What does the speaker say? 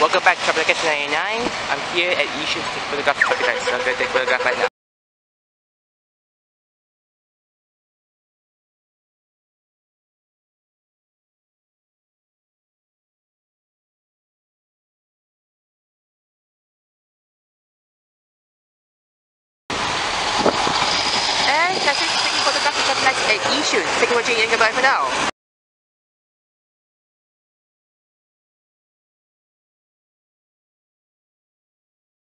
Welcome back to Traffic 99. I'm here at Yishun to take photographs of traffic lights, so I'm going to take a photograph right now. And that's it, taking photographs of traffic lights at Yishun. Thank you for watching and goodbye for now.